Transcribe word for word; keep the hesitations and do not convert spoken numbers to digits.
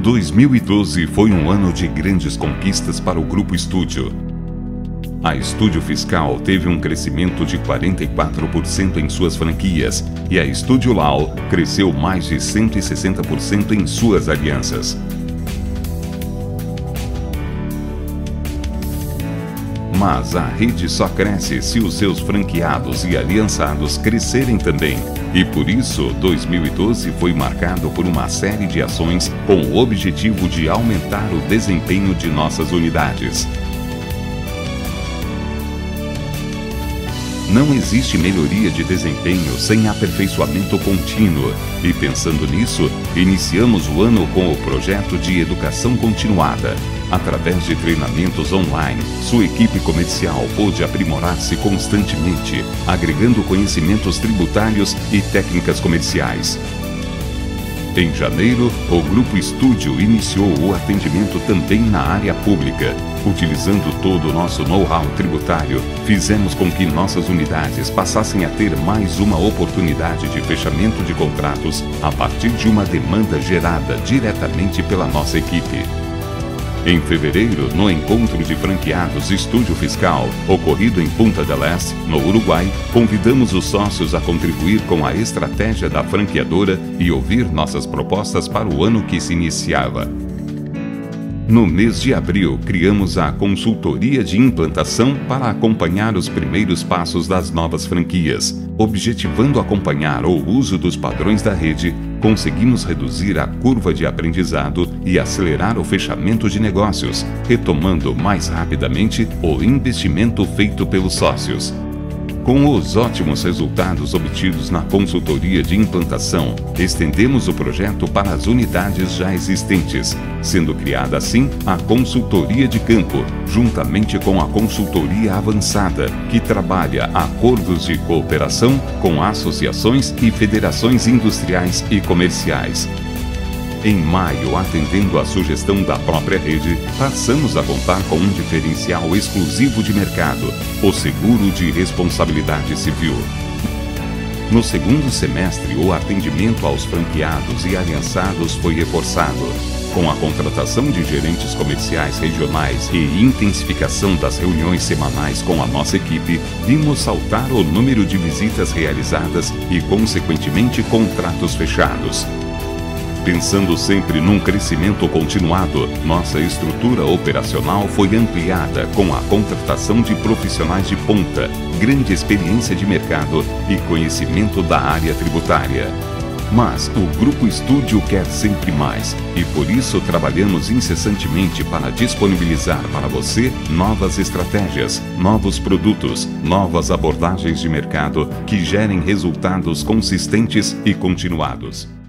dois mil e doze foi um ano de grandes conquistas para o Grupo Estúdio. A Estúdio Fiscal teve um crescimento de quarenta e quatro por cento em suas franquias e a Estúdio Lau cresceu mais de cento e sessenta por cento em suas alianças. Mas a rede só cresce se os seus franqueados e aliançados crescerem também. E por isso, dois mil e doze foi marcado por uma série de ações com o objetivo de aumentar o desempenho de nossas unidades. Não existe melhoria de desempenho sem aperfeiçoamento contínuo. E pensando nisso, iniciamos o ano com o projeto de educação continuada. Através de treinamentos online, sua equipe comercial pôde aprimorar-se constantemente, agregando conhecimentos tributários e técnicas comerciais. Em janeiro, o Grupo Estúdio iniciou o atendimento também na área pública. Utilizando todo o nosso know-how tributário, fizemos com que nossas unidades passassem a ter mais uma oportunidade de fechamento de contratos a partir de uma demanda gerada diretamente pela nossa equipe. Em fevereiro, no encontro de franqueados Estúdio Fiscal, ocorrido em Punta del Este, no Uruguai, convidamos os sócios a contribuir com a estratégia da franqueadora e ouvir nossas propostas para o ano que se iniciava. No mês de abril, criamos a consultoria de implantação para acompanhar os primeiros passos das novas franquias. Objetivando acompanhar o uso dos padrões da rede, conseguimos reduzir a curva de aprendizado e acelerar o fechamento de negócios, retomando mais rapidamente o investimento feito pelos sócios. Com os ótimos resultados obtidos na consultoria de implantação, estendemos o projeto para as unidades já existentes, sendo criada assim a consultoria de campo, juntamente com a consultoria avançada, que trabalha acordos de cooperação com associações e federações industriais e comerciais. Em maio, atendendo à sugestão da própria rede, passamos a contar com um diferencial exclusivo de mercado, o seguro de responsabilidade civil. No segundo semestre, o atendimento aos franqueados e aliançados foi reforçado, com a contratação de gerentes comerciais regionais e intensificação das reuniões semanais com a nossa equipe, vimos saltar o número de visitas realizadas e, consequentemente, contratos fechados. Pensando sempre num crescimento continuado, nossa estrutura operacional foi ampliada com a contratação de profissionais de ponta, grande experiência de mercado e conhecimento da área tributária. Mas o Grupo Estúdio quer sempre mais e por isso trabalhamos incessantemente para disponibilizar para você novas estratégias, novos produtos, novas abordagens de mercado que gerem resultados consistentes e continuados.